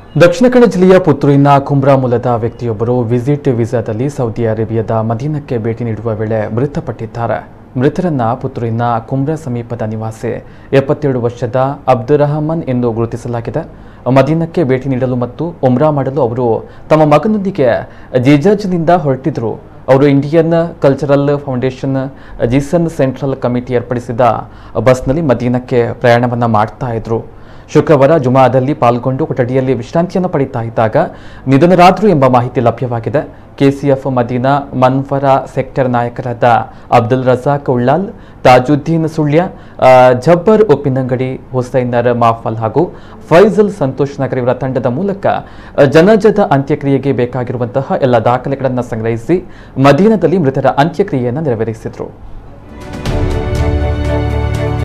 ದಕ್ಷಿಣ ಕನ್ನಡ ಜಿಲ್ಲೆಯ ಪುತ್ತೂರಿನ ಕುಂಬ್ರಾ ಮೂಲದ ವ್ಯಕ್ತಿಯೊಬ್ಬರು ವಿಸಿಟ್ ವೀಸಾದಲ್ಲಿ ಸೌದಿ ಅರೇಬಿಯಾದ ಮದೀನಕ್ಕೆ ಭೇಟಿ ನೀಡುವ ವೇಳೆ ಮೃತಪಟ್ಟಿದ್ದಾರೆ. ಮೃತರನ್ನ ಪುತ್ತೂರಿನ ಕುಂಬ್ರಾ ಸಮೀಪದ ನಿವಾಸಿ 72 ವರ್ಷದ ಅಬ್ದುರಹಮಾನ್ ಎಂದು ಗುರುತಿಸಲಾಗಿದೆ. ಮದೀನಕ್ಕೆ ಭೇಟಿ ನೀಡಲು ಮತ್ತು ಉಮ್ರಾ ಮಾಡಲು ಅವರು ತಮ್ಮ ಮಗನೊಂದಿಗೆ ಜಿಜಾಜ್ನಿಂದ ಹೊರಟಿದ್ರು. ಅವರು Indian cultural foundation Jizan central committee ಏರ್ಪಡಿಸಿದ ಬಸ್ನಲ್ಲಿ ಮದೀನಕ್ಕೆ ಪ್ರಯಾಣವನ್ನು ಮಾಡ್ತಾ ಇದ್ರು. ಶುಕ್ರವಾರ ಜುಮಾದಲ್ಲಿ ಪಾಲ್ಗೊಂಡು ಕೊಠಡಿಯಲ್ಲಿ ವಿಶ್ರಾಂತಿಯನ್ನು ಪಡೆಯುತ್ತಾ ಇದ್ದಾಗ ನಿಧನರಾದರು ಎಂಬ ಮಾಹಿತಿ ಲಭ್ಯವಾಗಿದೆ. ಕೆಸಿಎಫ್ ಮದೀನಾ ಮನ್ವರಾ ಸೆಕ್ಟರ್ ನಾಯಕರಾದ ಅಬ್ದುಲ್ ರಜಾಕ್ ಉಳ್ಳಾಲ್, ತಾಜುದ್ದೀನ್ ಸುಳ್ಯ, ಜಬ್ಬರ್ ಉಪ್ಪಿನಂಗಡಿ, ಹುಸೈನರ್ ಮಾಫಲ್ ಹಾಗೂ ಫೈಜಲ್ ಸಂತೋಷ್ ನಗರ್ ಇವರ ತಂಡದ ಮೂಲಕ ಜನಾಜದ ಅಂತ್ಯಕ್ರಿಯೆಗೆ ಬೇಕಾಗಿರುವಂತಹ ಎಲ್ಲ ದಾಖಲೆಗಳನ್ನು ಸಂಗ್ರಹಿಸಿ ಮದೀನಾದಲ್ಲಿ ಮೃತರ ಅಂತ್ಯಕ್ರಿಯೆಯನ್ನು ನೆರವೇರಿಸಿದರು.